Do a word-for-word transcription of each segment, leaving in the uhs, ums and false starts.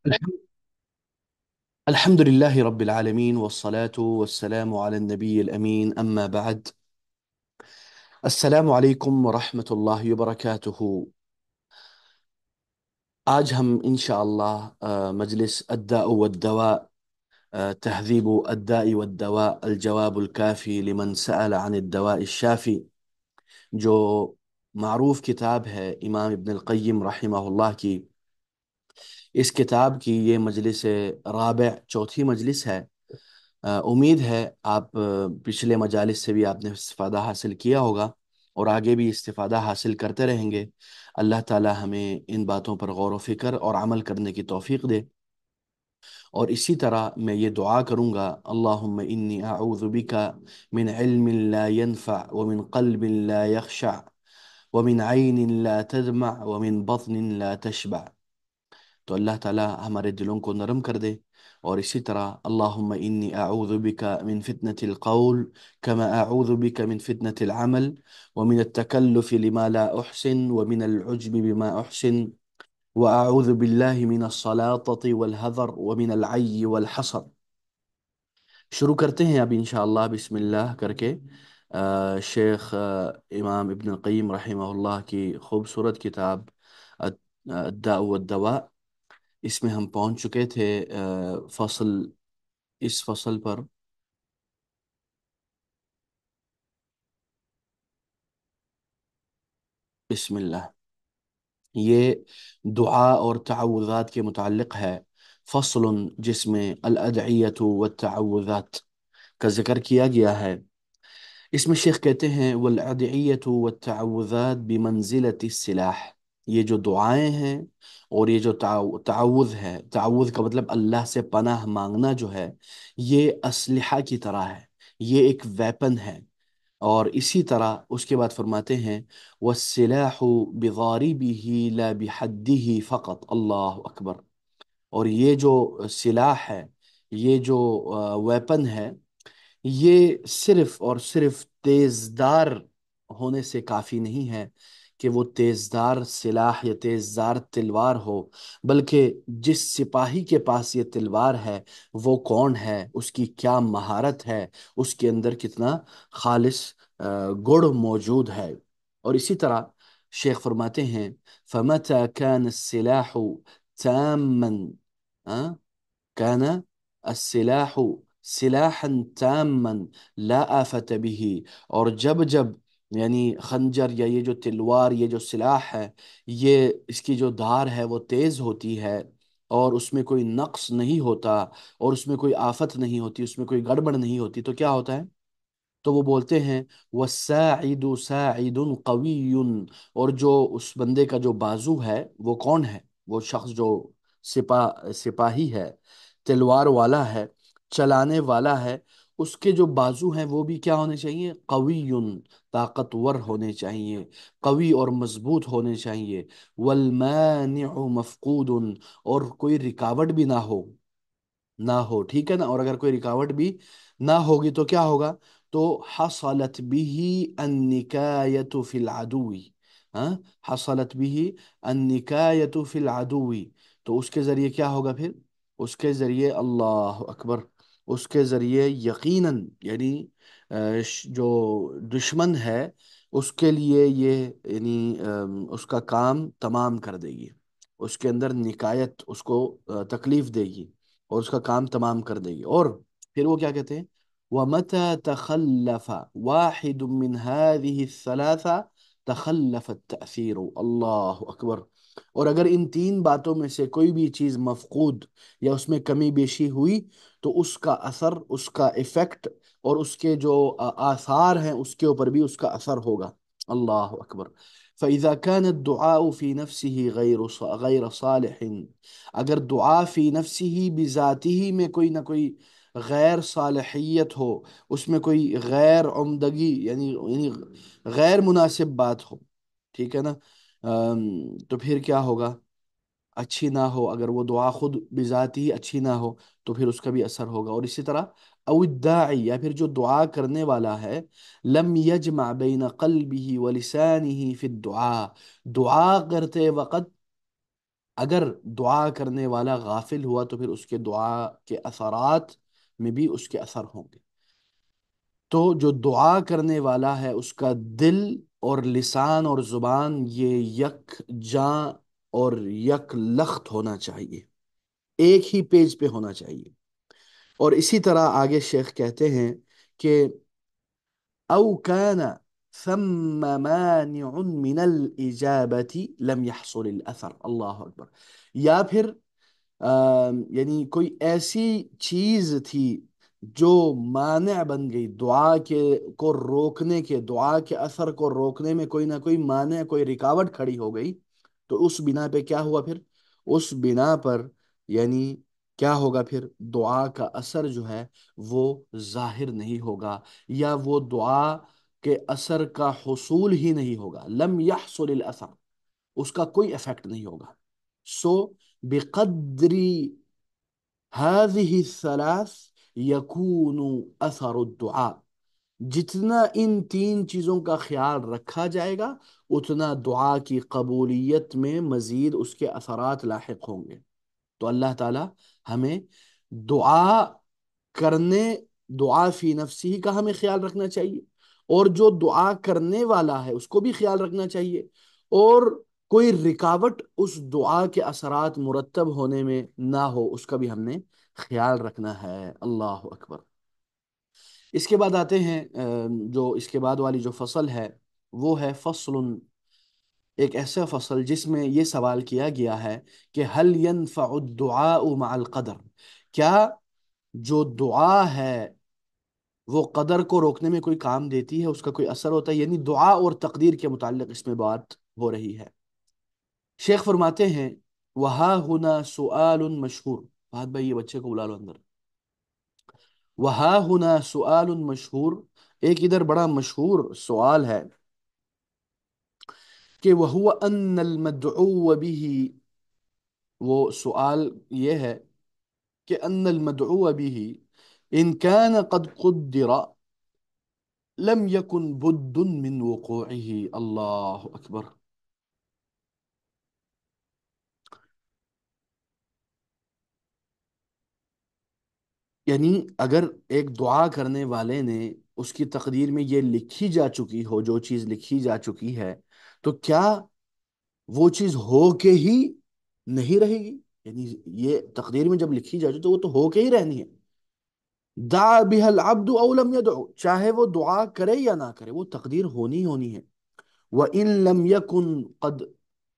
الحمد الحمد لله رب العالمين والصلاة والسلام على النبي الأمين أما بعد. السلام عليكم ورحمة الله وبركاته. آج ہم انشاءاللہ مجلس الداء والدواء، تهذيب الداء والدواء الجواب الكافي لمن سأل عن الدواء الشافي، جو معروف کتاب ہے امام ابن القیم رحمہ اللہ کی. اس کتاب کی یہ مجلس رابع چوتھی مجلس ہے. آ، امید ہے آپ آ، پچھلے مجالس سے بھی آپ نے استفادہ حاصل کیا ہوگا اور آگے بھی استفادہ حاصل کرتے رہیں گے. اللہ تعالی ہمیں ان باتوں پر غور و فکر اور عمل کرنے کی توفیق دے. اور اسی طرح میں یہ دعا کروں گا، اللہم انی اعوذ بک من علم لا ينفع ومن قلب لا يخشع ومن عین لا تدمع ومن بطن لا تشبع. تو اللہ تعالیٰ ہمارے دلوں کو نرم کر دے. اور اسی طرح اللہم انی اعوذ بک من فتنة القول كما اعوذ بک من فتنة العمل ومن التکلف لما لا احسن ومن العجب بما احسن واعوذ باللہ من الصلاطة والهذر ومن العی والحصر. شروع کرتے ہیں اب انشاءاللہ بسم اللہ کر کے. آ، شیخ آ، امام ابن القیم رحمہ اللہ کی خوبصورت کتاب الداء والدواء، اس میں ہم پہنچ چکے تھے آ، فصل اس فصل پر. بسم اللہ. یہ دعا اور تعوذات کے متعلق ہے. فصل جس میں الادعیۃ والتعوذات کا ذکر کیا گیا ہے. اس میں شیخ کہتے ہیں والادعیۃ والتعوذات بمنزلۃ السلاح. یہ جو دعائیں ہیں اور یہ جو تعو- تعوذ ہے، تعوذ کا مطلب اللہ سے پناہ مانگنا جو ہے، یہ اسلحہ کی طرح ہے، یہ ایک ویپن ہے. اور اسی طرح اس کے بعد فرماتے ہیں والسلاح بضاربه لا بحده فقط. اللہ اکبر. اور یہ جو سلاح ہے، یہ جو ویپن ہے، یہ صرف اور صرف تیزدار ہونے سے کافی نہیں ہے کہ وہ تیزدار سلاح یا تیزدار تلوار ہو، بلکہ جس سپاہی کے پاس یہ تلوار ہے وہ کون ہے، اس کی کیا مہارت ہے، اس کے اندر کتنا خالص آ، گڑ موجود ہے. اور اسی طرح شیخ فرماتے ہیں فَمَتَى كَانَ السِّلَاحُ تَامًا كان السلاح سلاحا تاما لا آفة به. اور جب جب یعنی خنجر یا یہ جو تلوار، یہ جو سلاح ہے، یہ اس کی جو دھار ہے وہ تیز ہوتی ہے اور اس میں کوئی نقص نہیں ہوتا اور اس میں کوئی آفت نہیں ہوتی، اس میں کوئی گڑبڑ نہیں ہوتی، تو کیا ہوتا ہے؟ تو وہ بولتے ہیں وَالسَّاعِدُ سَاعِدٌ قَوِيٌّ. اور جو اس بندے کا جو بازو ہے وہ کون ہے؟ وہ شخص جو سپاہ سپاہی ہے، تلوار والا ہے، چلانے والا ہے، اس کے جو بازو ہیں وہ بھی کیا ہونے چاہیے؟ قویٌ، طاقتور ہونے چاہیے، قوی اور مضبوط ہونے چاہیے. والمانع مفقود. اور کوئی رکاوٹ بھی نہ ہو، نہ ہو، ٹھیک ہے نا. اور اگر کوئی رکاوٹ بھی نہ ہوگی تو کیا ہوگا؟ تو حصلت به النکایت فی العدو. ہاں، حصلت به النکایت فی العدو. تو اس کے ذریعے کیا ہوگا پھر؟ اس کے ذریعے اللہ اکبر، اس کے ذریعے یقیناً یعنی آ، ش- جو دشمن ہے اس کے لیے یہ یعنی آم، اس کا کام تمام کر دے گی، اس کے اندر نکایت اس کو آ، تکلیف دے گی اور اس کا کام تمام کر دے گی. اور پھر وہ کیا کہتے ہیں وَمَتَى تَخَلَّفَ وَاحِدٌ مِّنْ هَذِهِ الثَّلَاثَةِ تَخَلَّفَ التَّأْثِيرُ. اللہ اکبر. اور اگر ان تین باتوں میں سے کوئی بھی چیز مفقود یا اس میں کمی بیشی ہوئی تو اس کا اثر، اس کا ایفیکٹ اور اس کے جو آ- آثار ہیں اس کے اوپر بھی اس کا اثر ہوگا. اللہ اکبر. فَإِذَا كَانَ الدُّعَاءُ فِي نَفْسِهِ غَيْرُ ص- غَيْرَ صَالِحٍ. اگر دعا فی نفسی ہی بذاتی ہی میں کوئی نہ کوئی غیر صالحیت ہو، اس میں کوئی غیر عمدگی یعنی یعنی غیر مناسب بات ہو، ٹھیک ہے نا، ام، تو پھر کیا ہوگا؟ اچھی نہ ہو. اگر وہ دعا خود بذات ہی اچھی نہ ہو تو پھر اس کا بھی اثر ہوگا. اور اسی طرح او الداعی، یا پھر جو دعا کرنے والا ہے، لم یجمع بین قلبه ولسانه فی الدعاء. دعا کرتے وقت اگر دعا کرنے والا غافل ہوا تو پھر اس کے دعا کے اثرات میں بھی اس کے اثر ہوں گے۔ تو جو دعا کرنے والا ہے اس کا دل اور لسان اور زبان یہ یک جاں اور یک لخت ہونا چاہیے، ایک ہی پیج پہ ہونا چاہیے۔ اور اسی طرح آگے شیخ کہتے ہیں کہ او كان ثم مانع من الإجابة لم يحصل الأثر، اللہ اکبر، یا پھر آم، یعنی کوئی ایسی چیز تھی جو مانع بن گئی دعا کے کو روکنے کے، دعا کے اثر کو روکنے میں کوئی نہ کوئی مانع، کوئی رکاوٹ کھڑی ہو گئی، تو اس بنا پہ کیا ہوا پھر؟ اس بنا پر یعنی کیا ہوگا پھر؟ دعا کا اثر جو ہے وہ ظاہر نہیں ہوگا، یا وہ دعا کے اثر کا حصول ہی نہیں ہوگا، لم يحصل الاثر، اس کا کوئی افیکٹ نہیں ہوگا۔ سو بقدر هذه الثلاث يكون اثر الدعاء، جتنا ان تین چیزوں کا خیال رکھا جائے گا اتنا دعا کی قبولیت میں مزید اس کے اثرات لاحق ہوں گے۔ تو اللہ تعالی ہمیں دعا کرنے، دعا فی نفسی کا ہمیں خیال رکھنا چاہیے، اور جو دعا کرنے والا ہے اس کو بھی خیال رکھنا چاہیے، اور کوئی رکاوٹ اس دعا کے اثرات مرتب ہونے میں نہ ہو اس کا بھی ہم نے خیال رکھنا ہے۔ اللہ اکبر۔ اس کے بعد آتے ہیں جو اس کے بعد والی جو فصل ہے وہ ہے فصل، ایک ایسا فصل جس میں یہ سوال کیا گیا ہے کہ هل ينفع الدعاء مع القدر، کیا جو دعا ہے وہ قدر کو روکنے میں کوئی کام دیتی ہے، اس کا کوئی اثر ہوتا ہے؟ یعنی دعا اور تقدیر کے متعلق اس میں بات ہو رہی ہے۔ شیخ فرماتے ہیں وہاں ہونا سؤال مشہور، فہد بھائی یہ بچے کو بلا لو اندر۔ وہاں ہونا سؤال مشہور، ایک ادھر بڑا مشہور سوال ہے کہ وہو ان المدعو به، وہ سوال یہ ہے کہ ان المدعو به ان كان قد قدر لم يكن بد من وقوعه، اللہ اکبر۔ یعنی اگر ایک دعا کرنے والے نے اس کی تقدیر میں یہ لکھی جا چکی ہو، جو چیز لکھی جا چکی ہے، تو کیا وہ چیز ہو کے ہی نہیں رہے گی؟ یعنی یہ تقدیر میں جب لکھی جا چکی تو وہ تو ہو کے ہی رہنی ہے۔ دعا بها العبد او لم يدعو، چاہے وہ دعا کرے یا نہ کرے وہ تقدیر ہونی ہونی ہے۔ وَإِن لَمْ يَكُنْ قَدْ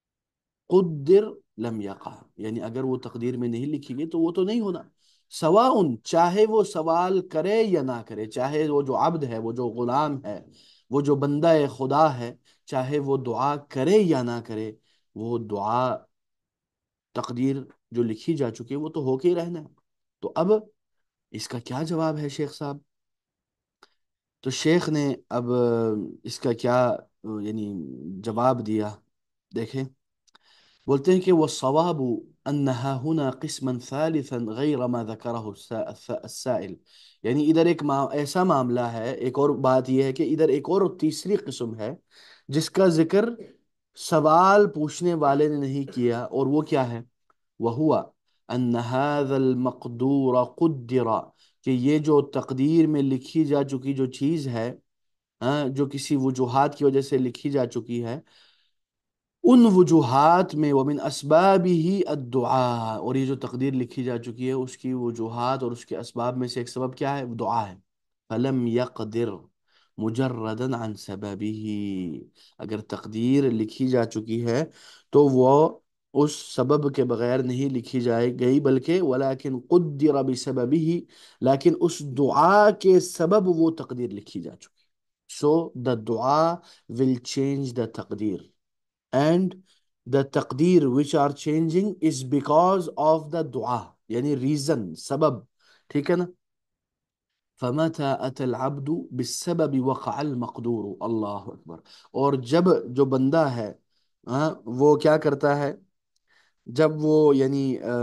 قدر لم یقع، یعنی اگر وہ تقدیر میں نہیں لکھی گئی تو وہ تو نہیں ہونا۔ سواؤن، چاہے وہ سوال کرے یا نہ کرے، چاہے وہ جو عبد ہے، وہ جو غلام ہے، وہ جو بندہ خدا ہے، چاہے وہ دعا کرے یا نہ کرے، وہ دعا تقدیر جو لکھی جا چکی ہے وہ تو ہو کے ہی رہنا ہے۔ تو اب اس کا کیا جواب ہے شیخ صاحب؟ تو شیخ نے اب اس کا کیا یعنی جواب دیا، دیکھیں، بولتے ہیں کہ والصواب انہا ہنا قسما ثالثا غیر ما ذکرہ السائل، یعنی ادھر ایک ایسا معاملہ ہے، ایک اور بات یہ ہے کہ ادھر ایک اور تیسری قسم ہے جس کا ذکر سوال پوچھنے والے نے نہیں کیا، اور وہ کیا ہے؟ وہوا ان هذا المقدور قدر، کہ یہ جو تقدیر میں لکھی جا چکی جو چیز ہے، جو کسی وجوہات کی وجہ سے لکھی جا چکی ہے، ان وجوہات میں ومن اسبابہ الدعاء، اور یہ جو تقدیر لکھی جا چکی ہے اس کی وجوہات اور اس کے اسباب میں سے ایک سبب کیا ہے؟ دعا ہے۔ فلم يقدر مجردا عن سببہ، اگر تقدیر لکھی جا چکی ہے تو وہ اس سبب کے بغیر نہیں لکھی جائے گئی، بلکہ ولیکن قدر بسببہ، لیکن اس دعا کے سبب وہ تقدیر لکھی جا چکی۔ So the dua will change the taqdeer, and the taqdeer which are changing is because of the dua، یعنی reason، سبب، ٹھیک ہے نا؟ فَمَتَى أَتَى الْعَبْدُ بِالسَّبَبِ وَقَعَ الْمَقْدُورُ، اللہ اکبر۔ اور جب جو بندہ ہے ہاں وہ کیا کرتا ہے؟ جب وہ یعنی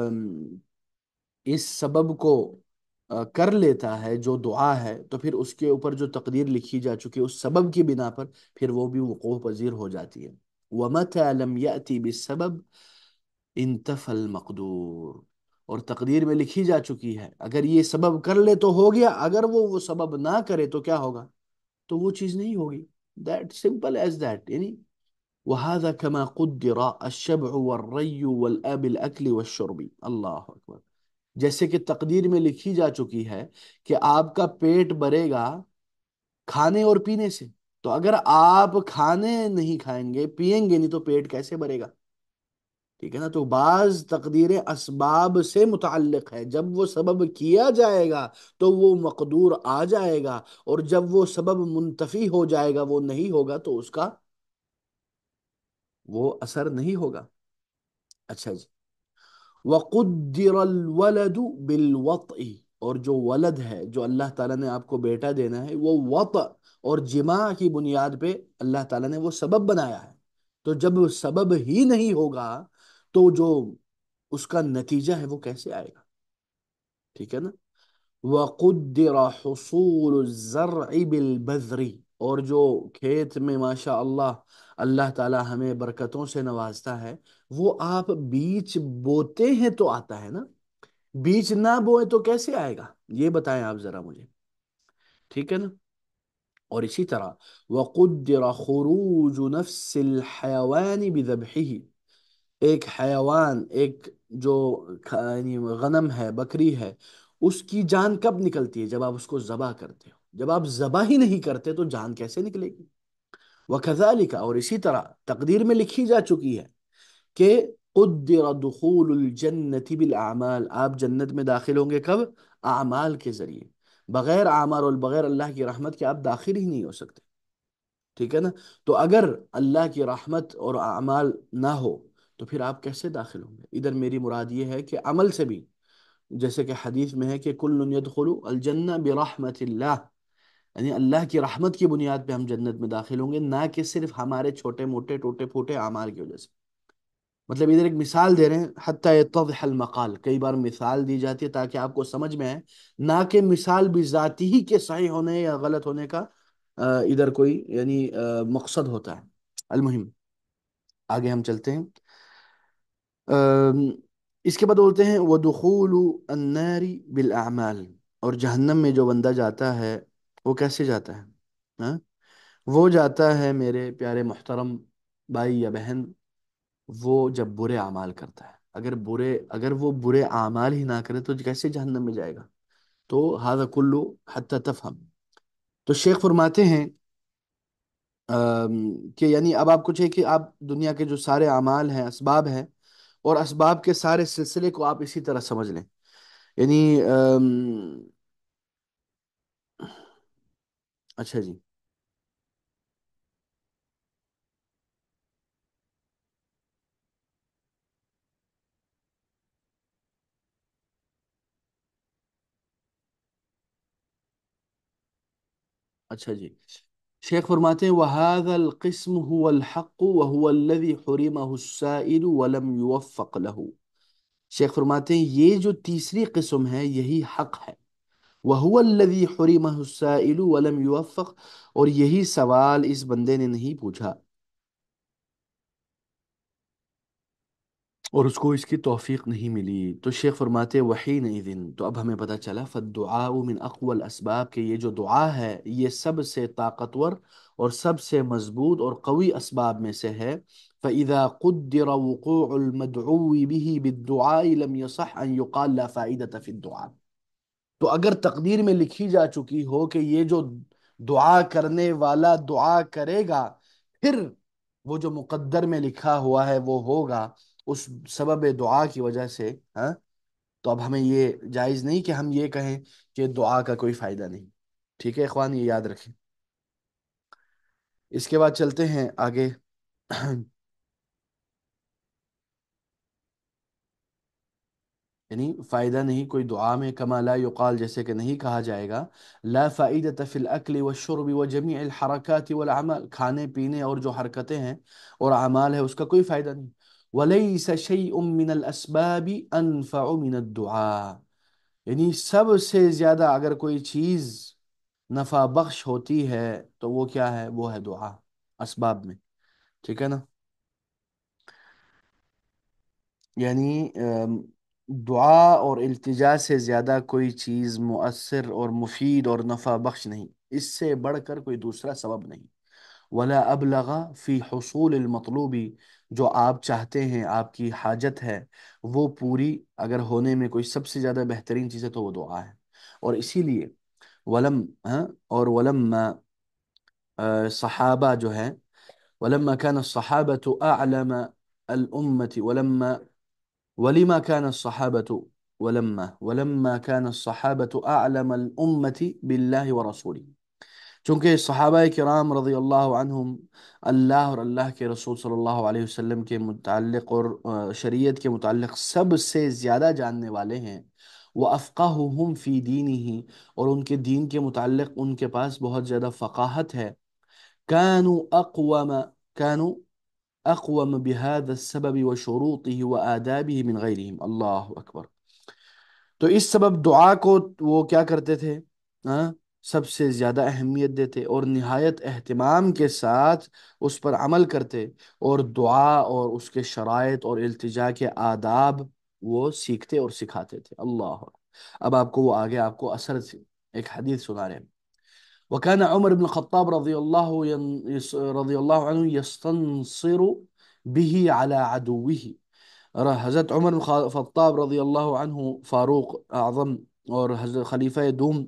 اس سبب کو کر لیتا ہے جو دعا ہے، تو پھر اس کے اوپر جو تقدیر لکھی جا چکی ہے اس سبب کی بنا پر پھر وہ بھی وقوع پذیر ہو جاتی ہے۔ وَمَتَى لَمْ يَأْتِ بِالسَّبَبِ انتفى المقدور، اور تقدیر میں لکھی جا چکی ہے، اگر یہ سبب کر لے تو ہو گیا، اگر وہ وہ سبب نہ کرے تو کیا ہوگا؟ تو وہ چیز نہیں ہوگی. دیٹ سمپل ایز دیٹ یعنی. وهذا كما قدر الشبع والري والآب الأكل والشرب. اللہ اکبر. جیسے کہ تقدیر میں لکھی جا چکی ہے کہ آپ کا پیٹ بھرے گا کھانے اور پینے سے، تو اگر آپ کھانے نہیں کھائیں گے پیئیں گے نہیں تو پیٹ کیسے بھرے گا؟ ٹھیک ہے نا. تو بعض تقدیریں اسباب سے متعلق ہے، جب وہ سبب کیا جائے گا تو وہ مقدور آ جائے گا، اور جب وہ سبب منتفی ہو جائے گا، وہ نہیں ہوگا، تو اس کا وہ اثر نہیں ہوگا. اچھا جی. وَقُدِّرَ الْوَلَدُ بِالْوَطْءِ، اور جو ولد ہے، جو اللہ تعالیٰ نے آپ کو بیٹا دینا ہے، وہ وط اور جماع کی بنیاد پہ اللہ تعالیٰ نے وہ سبب بنایا ہے. تو جب سبب ہی نہیں ہوگا تو جو اس کا نتیجہ ہے وہ کیسے آئے گا؟ ٹھیک ہے نا. وَقُدِّرَ حُصُولُ الزَّرْعِ بِالْبَذْرِ، اور جو کھیت میں ماشاء اللہ اللہ تعالیٰ ہمیں برکتوں سے نوازتا ہے، وہ آپ بیج بوتے ہیں تو آتا ہے نا، بیج نہ بوئے تو کیسے آئے گا؟ یہ بتائیں آپ ذرا مجھے. ٹھیک ہے نا. اور اسی طرح وَقُدِّرَ خُرُوجُ نَفْسِ الْحَيَوَانِ بِذَبْحِهِ، ایک حیوان، ایک جو یعنی غنم ہے، بکری ہے، اس کی جان کب نکلتی ہے؟ جب آپ اس کو ذبح کرتے ہو. جب آپ ذبح ہی نہیں کرتے تو جان کیسے نکلے گی؟ وَكَذَلِكَ، اور اسی طرح تقدیر میں لکھی جا چکی ہے کہ قدر دخول الجنت بالاعمال، آپ جنت میں داخل ہوں گے کب؟ اعمال کے ذریعے. بغیر اعمال اور بغیر اللہ کی رحمت کے آپ داخل ہی نہیں ہو سکتے. ٹھیک ہے نا. تو اگر اللہ کی رحمت اور اعمال نہ ہو تو پھر آپ کیسے داخل ہوں گے؟ ادھر میری مراد یہ ہے کہ عمل سے بھی، جیسے کہ حدیث میں ہے کہ کل يدخل الجنہ برحمت اللہ، یعنی اللہ کی رحمت کی بنیاد پہ ہم جنت میں داخل ہوں گے، نہ کہ صرف ہمارے چھوٹے موٹے ٹوٹے پھوٹے اعمال کی وجہ سے. مطلب ادھر ایک مثال دے رہے ہیں، حتی یتضح المقال، کئی بار مثال دی جاتی ہے تاکہ آپ کو سمجھ میں آئے، نہ کہ مثال بھی ذاتی ہی کے صحیح ہونے یا غلط ہونے کا آ، ادھر کوئی یعنی آ، مقصد ہوتا ہے. المہم آگے ہم چلتے ہیں. آم، اس کے بعد بولتے ہیں وَدُخُولُ النَّارِ بِالْأَعْمَالِ، اور جہنم میں جو بندہ جاتا ہے وہ کیسے جاتا ہے؟ ہاں، وہ جاتا ہے میرے پیارے محترم بھائی یا بہن، وہ جب برے اعمال کرتا ہے. اگر برے اگر وہ برے اعمال ہی نہ کرے تو کیسے جہنم میں جائے گا؟ تو هذا كله حتى تفهم. تو شیخ فرماتے ہیں آم، کہ یعنی اب آپ کچھ ہے کہ آپ دنیا کے جو سارے اعمال ہیں، اسباب ہیں، اور اسباب کے سارے سلسلے کو آپ اسی طرح سمجھ لیں. یعنی آم، اچھا جی. اچھا جی. شیخ فرماتے ہیں وَهَذَا الْقِسْمُ هُوَ الْحَقُّ وَهُوَ الَّذِي حُرِمَهُ السَّائِلُ وَلَمْ يُوَفَّقْ لَهُ. شیخ فرماتے ہیں یہ جو تیسری قسم ہے یہی حق ہے. وَهُوَ الَّذِي حُرِمَهُ السَّائِلُ وَلَمْ يُوَفَّقْ، اور یہی سوال اس بندے نے نہیں پوچھا اور اس کو اس کی توفیق نہیں ملی. تو شیخ فرماتے وحینئذ، تو اب ہمیں پتہ چلا فالدعاء من اقوى الاسباب، کہ یہ جو دعا ہے یہ سب سے طاقتور اور سب سے مضبوط اور قوی اسباب میں سے ہے. فَإِذَا قُدِّرَ وُقُوعُ الْمَدْعُوِّ بِهِ بِالدُّعَاءِ لَمْ يَصَحْ أَنْ يُقَالَ لَا فَائِدَةَ فِي الدُّعَاءِ. تو اگر تقدیر میں لکھی جا چکی ہو کہ یہ جو دعا کرنے والا دعا کرے گا، پھر وہ جو مقدر میں لکھا ہوا ہے وہ ہوگا اس سبب دعا کی وجہ سے، ہاں، تو اب ہمیں یہ جائز نہیں کہ ہم یہ کہیں کہ دعا کا کوئی فائدہ نہیں. ٹھیک ہے اخوان، یہ یاد رکھیں. اس کے بعد چلتے ہیں آگے. یعنی فائدہ نہیں کوئی دعا میں، کما لا یقال، جیسے کہ نہیں کہا جائے گا لا فائدۃ فی الاکل والشرب وجمیع الحرکات والاعمال، کھانے پینے اور جو حرکتیں ہیں اور اعمال ہے اس کا کوئی فائدہ نہیں. ولیس شیء من الاسباب انفع من الدعاء، یعنی سب سے زیادہ اگر کوئی چیز نفع بخش ہوتی ہے تو وہ کیا ہے؟ وہ ہے دعا اسباب میں. ٹھیک ہے نا. یعنی ام، دعا اور التجا سے زیادہ کوئی چیز مؤثر اور مفید اور نفع بخش نہیں، اس سے بڑھ کر کوئی دوسرا سبب نہیں۔ ولا ابلغ فی حصول المطلوبی، جو آپ چاہتے ہیں، آپ کی حاجت ہے، وہ پوری اگر ہونے میں کوئی سب سے زیادہ بہترین چیز ہے تو وہ دعا ہے۔ اور اسی لیے ولم ہاں اور ولم صحابہ جو ہے، ولما كان الصحابة أعلم الأمة ولما ولما كان الصحابة ولما ولما كان الصحابة أعلم الأمة بالله ورسوله، چونکہ صحابہ کرام رضی اللہ عنہم اللہ اور اللہ کے رسول صلی اللہ علیہ وسلم کے متعلق اور آ، شریعت کے متعلق سب سے زیادہ جاننے والے ہیں، وَأَفْقَهُهُمْ فِي دِينِهِ، اور ان کے دین کے متعلق ان کے پاس بہت زیادہ فقاہت ہے، كانوا أقوم كانوا أقوم بهذا السبب وشروطه وآدابه من غيرهم، اللہ اکبر۔ تو اس سبب دعا کو وہ کیا کرتے تھے؟ ہاں، سب سے زیادہ اہمیت دیتے اور نہایت اہتمام کے ساتھ اس پر عمل کرتے، اور دعا اور اس کے شرائط اور التجا کے آداب وہ سیکھتے اور سکھاتے تھے۔ اللہ اکبر۔ اب آپ کو وہ آگے آپ کو اثر سے ایک حدیث سنا رہے ہیں۔ وكان عمر بن الخطاب رضي الله ين... يس- رضي الله عنه يستنصر به على عدوه، اور حضرت عمر بن الخطاب رضی اللہ عنہ فاروق اعظم اور حضرت خلیفہ دوم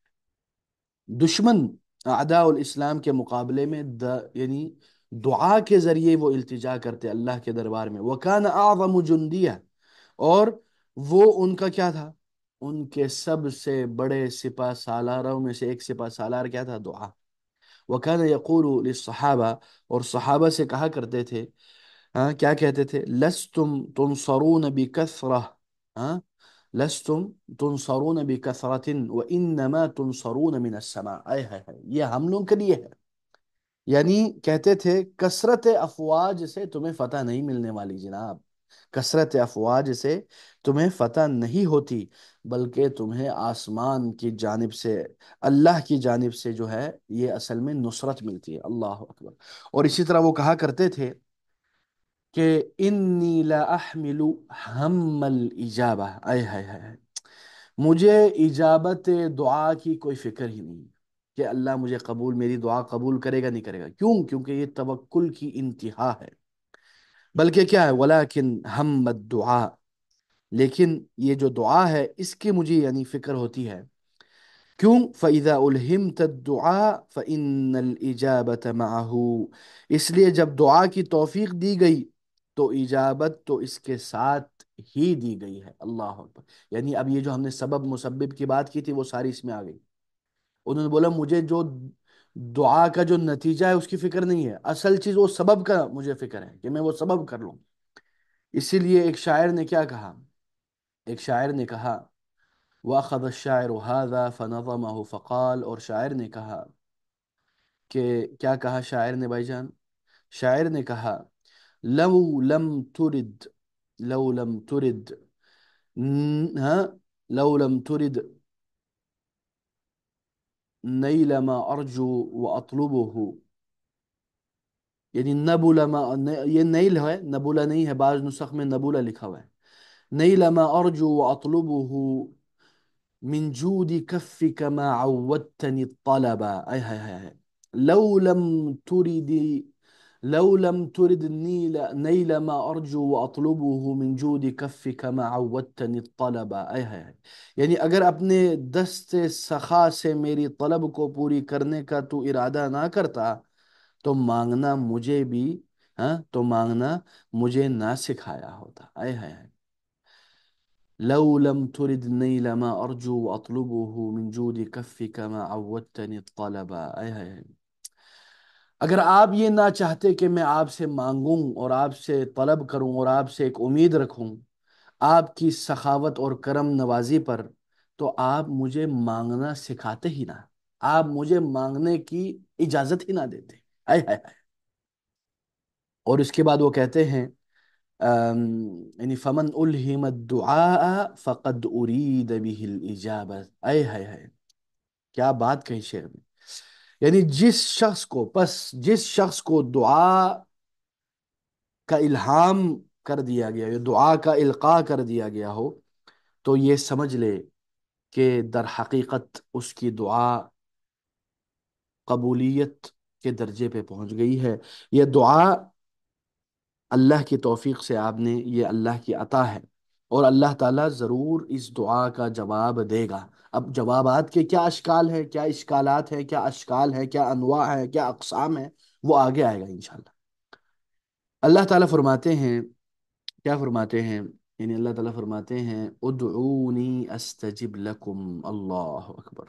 دشمن اعداء الاسلام کے مقابلے میں دا یعنی دعا کے ذریعے وہ التجا کرتے اللہ کے دربار میں۔ وَكَانَ أَعْظَمُ جُنْدِيَهْ، اور وہ ان کا کیا تھا؟ ان کے سب سے بڑے سپہ سالاروں میں سے ایک سپہ سالار کیا تھا؟ دعا۔ وَكَانَ يَقُولُ لِلصَّحَابَةِ، اور صحابہ سے کہا کرتے تھے، ہاں کیا کہتے تھے؟ لَسْتُمْ تُنصَرُونَ بِكَثْرَةٍ، ہاں لَسْتُمْ تُنصَرُونَ بِكَثْرَةٍ وَإِنَّمَا تُنصَرُونَ مِنَ السَّمَاءِ، آئے ہائے ہائے، یہ ہم لوگ کے لیے ہے۔ یعنی کہتے تھے کثرت افواج سے تمہیں فتح نہیں ملنے والی جناب، کثرت افواج سے تمہیں فتح نہیں ہوتی، بلکہ تمہیں آسمان کی جانب سے، اللہ کی جانب سے جو ہے یہ اصل میں نصرت ملتی ہے۔ اللہ اکبر۔ اور اسی طرح وہ کہا کرتے تھے کہ انی لا احمل ہم الاجابہ، آئے ہائے ہائے، مجھے اجابت دعا کی کوئی فکر ہی نہیں کہ اللہ مجھے قبول، میری دعا قبول کرے گا نہیں کرے گا، کیوں؟ کیونکہ یہ توکل کی انتہا ہے۔ بلکہ کیا ہے؟ ولیکن ہم الدعاء، لیکن یہ جو دعا ہے اس کی مجھے یعنی فکر ہوتی ہے، کیوں؟ فَإِذَا أُلْهِمْتَ الدُّعَاءَ فَإِنَّ الْإِجَابَةَ مَعَهُ، اس لیے جب دعا کی توفیق دی گئی تو اجابت تو اس کے ساتھ ہی دی گئی ہے۔ اللہ اکبر۔ یعنی اب یہ جو ہم نے سبب مسبب کی بات کی تھی وہ ساری اس میں آ گئی۔ انہوں نے بولا مجھے جو دعا کا جو نتیجہ ہے اس کی فکر نہیں ہے، اصل چیز وہ سبب کا مجھے فکر ہے کہ میں وہ سبب کر لوں۔ اسی لیے ایک شاعر نے کیا کہا؟ ایک شاعر نے کہا وَأَخَذَ الشَّاعِرُ هَذَا فَنَظَمَهُ فَقَالَ، اور شاعر نے کہا کہ کیا کہا شاعر نے بھائی جان؟ شاعر نے کہا لو لم ترد لو لم ترد ہاں لو لم ترد نیل ما ارجو واطلبه، یعنی نبولا ما، یہ نیل ہے نبولا نہیں ہے، بعض نسخ میں نبولا لکھا ہوا ہے۔ نیل ما ارجو واطلبه من جود كفك ما عودتني الطلب، اي هاي هاي لو لم ترد لو لم ترد النيل نيل ما ارجو واطلبه من جود كفك ما عودتني الطلب، اي هاي یعنی اگر اپنے دست سخا سے میری طلب کو پوری کرنے کا تو ارادہ نہ کرتا تو مانگنا مجھے بھی، ہاں تو مانگنا مجھے نہ سکھایا ہوتا۔ اے ہائے ہائے لو لم ترد النيل ما ارجو واطلبه من جود كفك ما عودتني الطلب، اے ہائے اگر آپ یہ نہ چاہتے کہ میں آپ سے مانگوں اور آپ سے طلب کروں اور آپ سے ایک امید رکھوں آپ کی سخاوت اور کرم نوازی پر، تو آپ مجھے مانگنا سکھاتے ہی نہ، آپ مجھے مانگنے کی اجازت ہی نہ دیتے۔ ہائے ہائے ہائے۔ اور اس کے بعد وہ کہتے ہیں یعنی فمن الہم الدعاء فقد ارید به الاجابت، اے ہائے ہائے کیا بات کہی شعر میں، یعنی جس شخص کو، پس جس شخص کو دعا کا الہام کر دیا گیا، یہ دعا کا القاء کر دیا گیا ہو، تو یہ سمجھ لے کہ در حقیقت اس کی دعا قبولیت کے درجے پہ پہنچ گئی ہے۔ یہ دعا اللہ کی توفیق سے آپ نے، یہ اللہ کی عطا ہے، اور اللہ تعالیٰ ضرور اس دعا کا جواب دے گا۔ اب جوابات کے کیا اشکال ہے، کیا اشکالات ہیں، کیا اشکال ہے، کیا انواع ہے، کیا اقسام ہے، وہ آگے آئے گا انشاءاللہ۔ اللہ تعالیٰ فرماتے ہیں، کیا فرماتے ہیں؟ یعنی اللہ تعالیٰ فرماتے ہیں ادعونی استجب لکم، اللہ اکبر،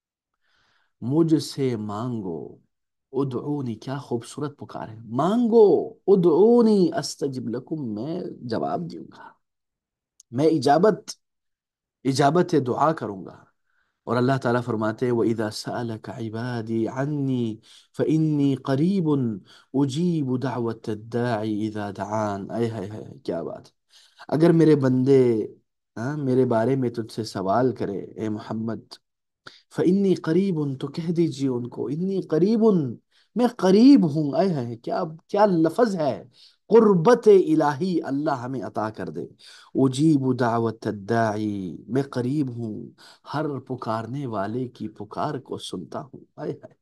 مجھ سے مانگو۔ ادعونی، کیا خوبصورت پکار ہے، مانگو، ادعونی استجب لکم، میں جواب دوں گا، میں اجابت اجابت دعا کروں گا۔ اور اللہ تعالیٰ فرماتے ہیں وَإِذَا سَأَلَكَ عِبَادِي عَنِّي فَإِنِّي قَرِيبٌ أُجِيبُ دَعْوَةَ الدَّاعِ إِذَا دَعَانِ۔ اے ہے ہے کیا بات ہے! اگر میرے بندے ہاں میرے بارے میں تجھ سے سوال کرے اے محمد، فَإِنِّي قَرِيبٌ، تو کہہ دیجئے ان کو انی قریب، میں قریب ہوں۔ اے ہے کیا کیا لفظ ہے! قربت الہی اللہ ہمیں عطا کر دے۔ اجیب دعوت الداعی، میں قریب ہوں، ہر پکارنے والے کی پکار کو سنتا ہوں۔ اے ہے،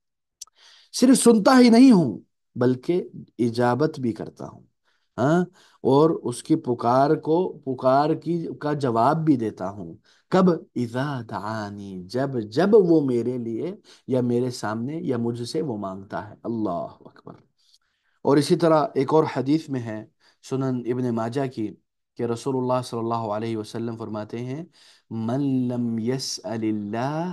صرف سنتا ہی نہیں ہوں بلکہ اجابت بھی کرتا ہوں، ہاں، اور اس کی پکار کو پکار کی کا جواب بھی دیتا ہوں۔ کب؟ اذا دعانی، جب جب وہ میرے لیے یا میرے سامنے یا مجھ سے وہ مانگتا ہے۔ اللہ اکبر۔ اور اسی طرح ایک اور حدیث میں ہے سنن ابن ماجہ کی، کہ رسول اللہ صلی اللہ علیہ وسلم فرماتے ہیں من لم يسأل اللہ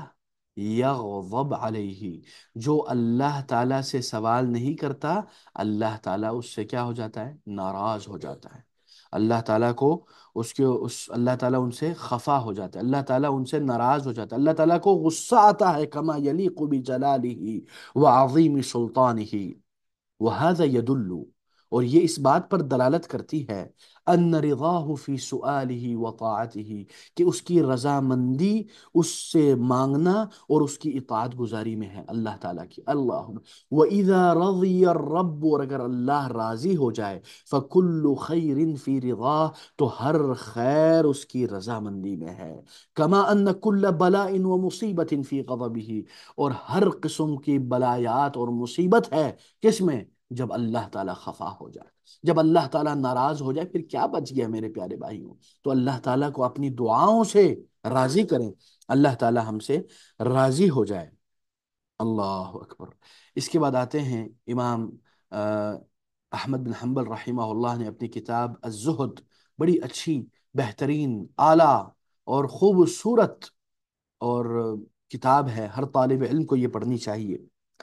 یغضب علیہ، جو اللہ تعالیٰ سے سوال نہیں کرتا، اللہ تعالیٰ اس سے کیا ہو جاتا ہے؟ ناراض ہو جاتا ہے۔ اللہ تعالیٰ کو اس کے اس اللہ تعالیٰ ان سے خفا ہو جاتا ہے، اللہ تعالیٰ ان سے ناراض ہو جاتا ہے، اللہ تعالیٰ کو غصہ آتا ہے، کما یلیق بجلالہ وعظیم سلطانہ۔ وَهَذَا يَدُلُّ، اور یہ اس بات پر دلالت کرتی ہے ان رضاہ فی سؤالہ وطاعتہ، کہ اس کی رضامندی اس سے مانگنا اور اس کی اطاعت گزاری میں ہے اللہ تعالیٰ کی۔ اللہ وَإِذَا رَضِيَ الرَّبُّ، اور اگر اللہ راضی ہو جائے، فَكُلُّ خَيْرٍ فِي رِضَاهِ، تو ہر خیر اس کی رضامندی میں ہے۔ کما ان کل بلاء ومصیبت فی غضبہ، اور ہر قسم کی بلایات اور مصیبت ہے کس میں؟ جب اللہ تعالیٰ خفا ہو جائے، جب اللہ تعالیٰ ناراض ہو جائے، پھر کیا بچ گیا میرے پیارے بھائیوں؟ تو اللہ تعالیٰ کو اپنی دعاؤں سے راضی کریں، اللہ تعالیٰ ہم سے راضی ہو جائے۔ اللہ اکبر۔ اس کے بعد آتے ہیں امام احمد بن حنبل رحمہ اللہ نے اپنی کتاب الزہد، بڑی اچھی، بہترین، اعلیٰ اور خوبصورت اور کتاب ہے، ہر طالب علم کو یہ پڑھنی چاہیے۔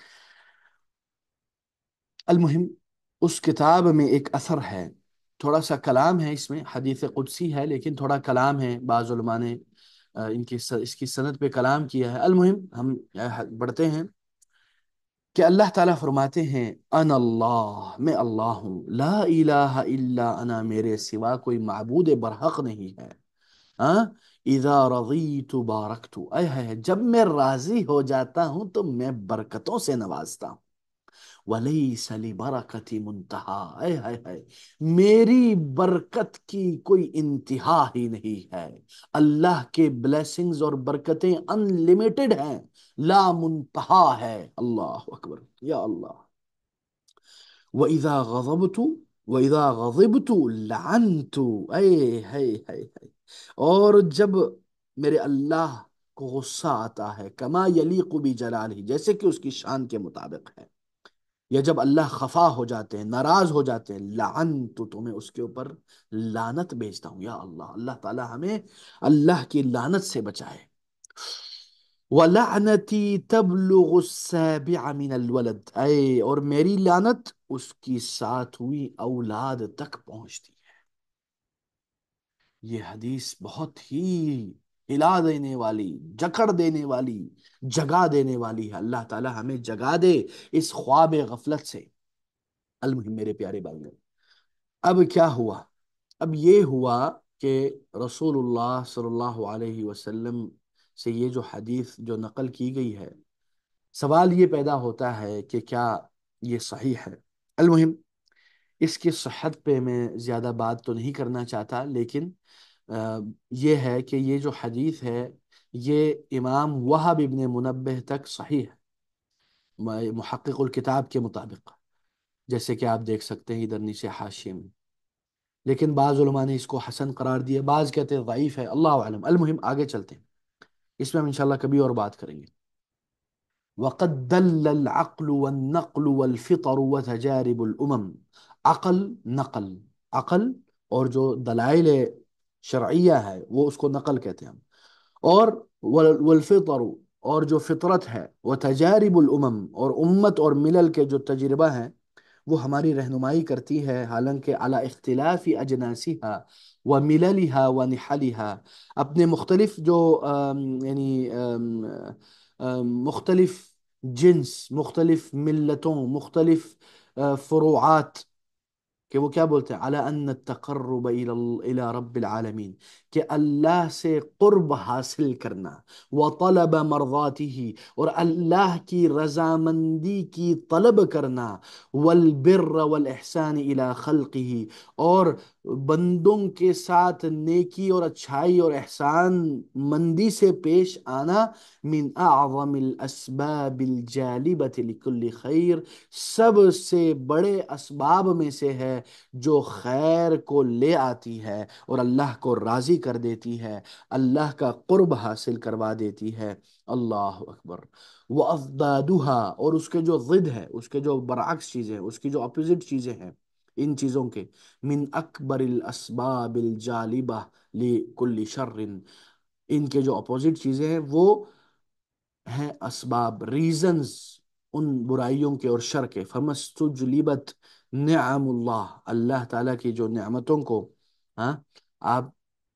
المہم، اس کتاب میں ایک اثر ہے، تھوڑا سا کلام ہے اس میں، حدیث قدسی ہے لیکن تھوڑا کلام ہے، بعض علماء نے ان کی اس کی سند پہ کلام کیا ہے۔ المہم ہم بڑھتے ہیں کہ اللہ تعالیٰ فرماتے ہیں انا اللہ، میں اللہ ہوں، لا الہ الا انا، میرے سوا کوئی معبود برحق نہیں ہے، ہاں، اذا رضیت بارکت، اے ہے جب میں راضی ہو جاتا ہوں تو میں برکتوں سے نوازتا ہوں۔ وَلَيْسَ لِبَرَكَةِ مُنْتَحَا، اے ہائے ہائے، میری برکت کی کوئی انتہا ہی نہیں ہے۔ اللہ کے بلیسنگز اور برکتیں ان لمیٹڈ ہیں، لا منتہا ہے۔ اللہ اکبر، یا اللہ۔ وَإِذَا غَضَبْتُ وَإِذَا غَضِبْتُ لَعَنْتُ، اے ہے ہے ہے، اور جب میرے اللہ کو غصہ آتا ہے، کما یلیق بجلالہ، جیسے کہ اس کی شان کے مطابق ہے، یا جب اللہ خفا ہو جاتے ہیں، ناراض ہو جاتے ہیں، لعنت، تو میں اس کے اوپر لعنت بھیجتا ہوں۔ یا اللہ، اللہ تعالی ہمیں اللہ کی لعنت سے بچائے۔ وَلَعْنَتِي تَبْلُغُ السَّابِعَ مِنَ الْوَلَدِ، اے اور میری لعنت اس کی ساتویں اولاد تک پہنچتی ہے۔ یہ حدیث بہت ہی ہلا دینے والی، جکڑ دینے والی، جگا دینے والی ہے۔ اللہ تعالی ہمیں جگا دے اس خواب غفلت سے۔ المہم میرے پیارے بھائیوں، اب کیا ہوا؟ اب یہ ہوا کہ رسول اللہ صلی اللہ علیہ وسلم سے یہ جو حدیث جو نقل کی گئی ہے، سوال یہ پیدا ہوتا ہے کہ کیا یہ صحیح ہے؟ المہم اس کی صحت پہ میں زیادہ بات تو نہیں کرنا چاہتا، لیکن آ، یہ ہے کہ یہ جو حدیث ہے یہ امام وہب ابن منبہ تک صحیح ہے محقق الکتاب کے مطابق، جیسے کہ آپ دیکھ سکتے ہیں ادھر نیچے حاشیے میں، لیکن بعض علماء نے اس کو حسن قرار دیا، بعض کہتے ہیں ضعیف ہے، اللہ اعلم، المہم آگے چلتے ہیں، اس میں ہم انشاءاللہ کبھی اور بات کریں گے۔ وقد دل العقل والنقل والفطر وتجارب الامم، عقل، نقل، عقل اور جو دلائل شرعیہ ہے وہ اس کو نقل کہتے ہیں ہم، اور وال- والفطر اور جو فطرت ہے، وتجارب الامم اور امت اور ملل کے جو تجربہ ہیں وہ ہماری رہنمائی کرتی ہے، حالانکہ علی اختلاف اجناسها ومللها ونحلها، اپنے مختلف جو آم، یعنی آم، آم، مختلف جنس، مختلف ملتوں، مختلف آ، فروعات، کہ وہ کیا بولتے ہیں علی ان التقرب الى الى رب العالمین، کہ اللہ سے قرب حاصل کرنا، وطلب مرضاته اور اللہ کی رضامندی کی طلب کرنا، والبر والاحسان الى خلقه اور بندوں کے ساتھ نیکی اور اچھائی اور احسان مندی سے پیش آنا، من اعظم الاسباب الجالبة لكل خیر، سب سے بڑے اسباب میں سے ہے جو خیر کو لے آتی ہے اور اللہ کو راضی کر دیتی ہے، اللہ کا قرب حاصل کروا دیتی ہے۔ اللہ اکبر۔ وَأَضْدَادُهَا اور اس کے جو ضد ہے، اس کے جو برعکس چیزیں ہیں، اس کی جو اپوزٹ چیزیں ہیں ان چیزوں کے، من اکبر الاسباب الجالبہ لکل شر، ان کے جو اپوزٹ چیزیں ہیں وہ ہیں اسباب، ریزنز ان برائیوں کے اور شر کے، فمستجلبت نعم اللہ، اللہ تعالیٰ کی جو نعمتوں کو ہاں آپ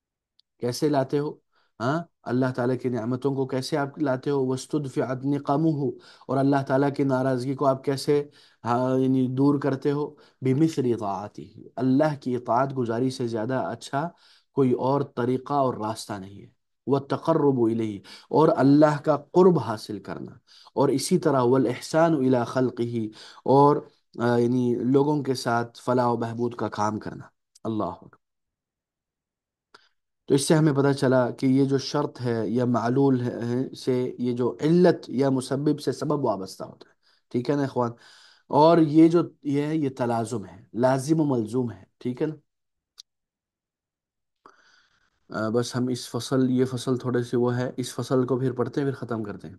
کیسے لاتے ہو، ہاں اللہ تعالیٰ کی نعمتوں کو کیسے آپ لاتے ہو، وستدفعت نقمہ اور اللہ تعالیٰ کی ناراضگی کو آپ کیسے ہاں یعنی دور کرتے ہو، بمثل طاعتہ، اللہ کی اطاعت گزاری سے زیادہ اچھا کوئی اور طریقہ اور راستہ نہیں ہے، والتقرب الیہ اور اللہ کا قرب حاصل کرنا، اور اسی طرح والاحسان الی خلقہ اور آ، یعنی لوگوں کے ساتھ فلاح و بہبود کا کام کرنا۔ اللہ اکبر۔ تو اس سے ہمیں پتہ چلا کہ یہ جو شرط ہے یا معلول ہے سے یہ جو علت یا مسبب سے سبب وابستہ ہوتا ہے، ٹھیک ہے نا اخوان، اور یہ جو یہ ہے یہ تلازم ہے، لازم و ملزوم ہے، ٹھیک ہے نا۔ آ، بس ہم اس فصل یہ فصل تھوڑے سے وہ ہے، اس فصل کو پھر پڑھتے ہیں پھر ختم کرتے ہیں۔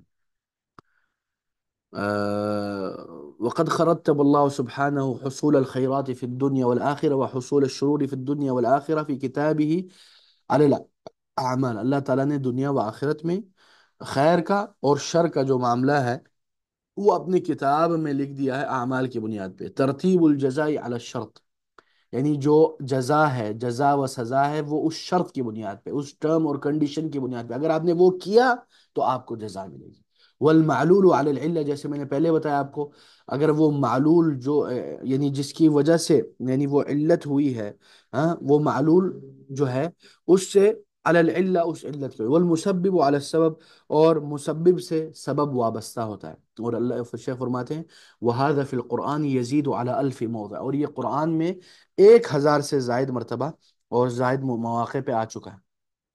آه، وقد خرتب الله سبحانه حصول الخيرات في الدنيا والآخرة وحصول الشرور في الدنيا والآخرة في كتابه على الأعمال، اللہ تعالیٰ نے دنیا و آخرت میں خیر کا اور شر کا جو معاملہ ہے وہ اپنی کتاب میں لکھ دیا ہے اعمال کی بنیاد پہ، ترتیب الجزاء علی الشرط، یعنی جو جزا ہے، جزا و سزا ہے وہ اس شرط کی بنیاد پہ، اس ٹرم اور کنڈیشن کی بنیاد پہ، اگر آپ نے وہ کیا تو آپ کو جزا ملے گی۔ والمعلول علی العلہ، جیسے میں نے پہلے بتایا آپ کو، اگر وہ معلول جو اے، یعنی جس کی وجہ سے یعنی وہ علت ہوئی ہے، ہاں وہ معلول جو ہے اس سے علی العلہ، اس علت پہ، والمسبب علی السبب اور مسبب سے سبب وابستہ ہوتا ہے، اور اللہ شیخ فرماتے ہیں وَهَذَا فِي الْقُرْآنِ يَزِيدُ عَلَى أَلْفِ مَوْضِعٍ، اور یہ قرآن میں ایک ہزار سے زائد مرتبہ اور زائد مواقع پہ آ چکا ہے،